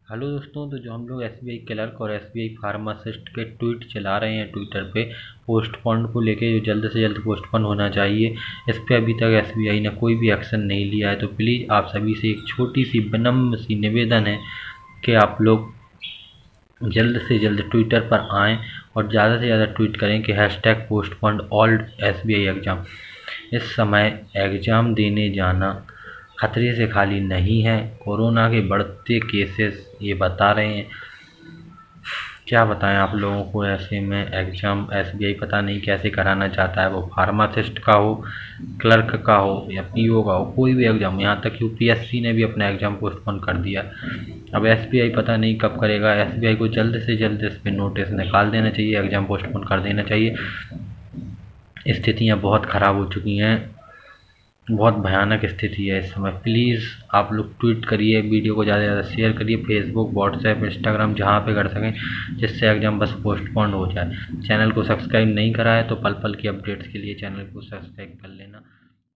Hello दोस्तों, तो जो हम लोग एसबीआई क्लर्क और एसबीआई फार्मासिस्ट के ट्वीट चला रहे हैं ट्विटर पे पोस्टपोन को लेके, जो जल्द से जल्द पोस्टपोन होना चाहिए, इस पे अभी तक एसबीआई ने कोई भी एक्शन नहीं लिया है। तो प्लीज़ आप सभी से एक छोटी सी विनम्र सी निवेदन है कि आप लोग जल्द से जल्द ट्विटर पर आएँ और ज़्यादा से ज़्यादा ट्वीट करें कि hashtag postponed all SBI exam. इस समय एग्ज़ाम देने जाना खतरे से खाली नहीं है। कोरोना के बढ़ते केसेस ये बता रहे हैं। क्या बताएं आप लोगों को, ऐसे में एग्ज़ाम एसबीआई पता नहीं कैसे कराना चाहता है, वो फार्मासिस्ट का हो, क्लर्क का हो या पीओ का हो, कोई भी एग्ज़ाम। यहाँ तक यूपीएससी ने भी अपना एग्ज़ाम पोस्टपोन कर दिया। अब एसबीआई पता नहीं कब करेगा। एसबीआई को जल्द से जल्द इस पर नोटिस निकाल देना चाहिए, एग्ज़ाम पोस्टपोन कर देना चाहिए। स्थितियाँ बहुत ख़राब हो चुकी हैं, बहुत भयानक स्थिति है इस समय। प्लीज़ आप लोग ट्वीट करिए, वीडियो को ज़्यादा से ज़्यादा शेयर करिए, फेसबुक, व्हाट्सएप, इंस्टाग्राम, जहाँ पे कर सकें, जिससे एग्ज़ाम बस पोस्टपोन हो जाए। चैनल को सब्सक्राइब नहीं करा है तो पल पल की अपडेट्स के लिए चैनल को सब्सक्राइब कर लेना।